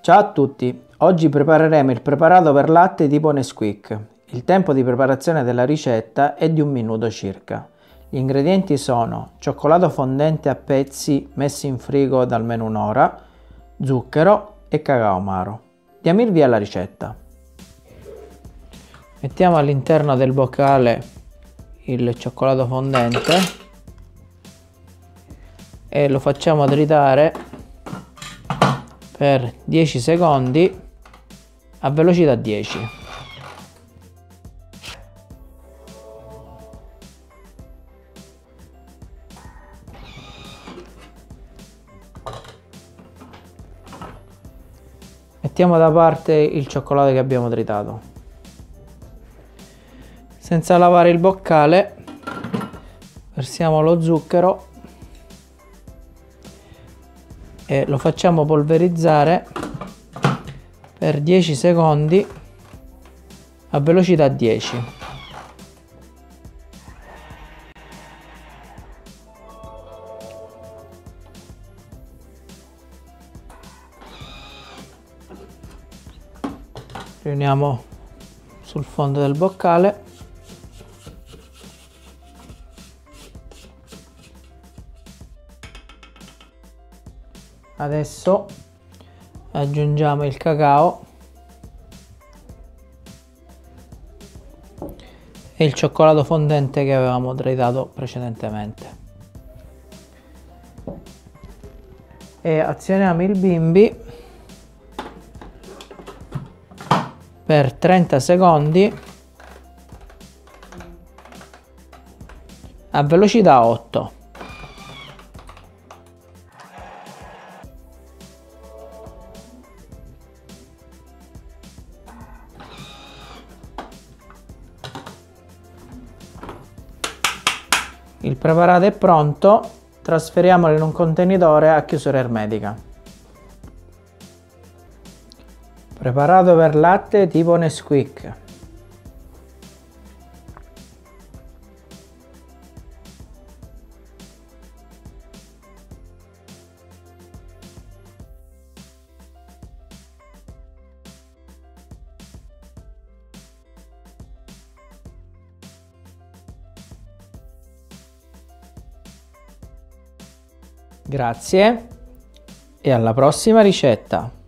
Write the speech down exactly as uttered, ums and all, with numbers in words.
Ciao a tutti, oggi prepareremo il preparato per latte tipo Nesquik. Il tempo di preparazione della ricetta è di un minuto circa. Gli ingredienti sono cioccolato fondente a pezzi messo in frigo da almeno un'ora, zucchero e cacao amaro. Diamo il via alla ricetta. Mettiamo all'interno del boccale il cioccolato fondente e lo facciamo tritare per dieci secondi a velocità dieci. Mettiamo da parte il cioccolato che abbiamo tritato. Senza lavare il boccale versiamo lo zucchero e lo facciamo polverizzare per dieci secondi a velocità dieci. Riuniamo sul fondo del boccale. Adesso aggiungiamo il cacao e il cioccolato fondente che avevamo tritato precedentemente e azioniamo il bimbi per trenta secondi a velocità otto. Il preparato è pronto, trasferiamolo in un contenitore a chiusura ermetica. Preparato per latte tipo Nesquik. Grazie e alla prossima ricetta!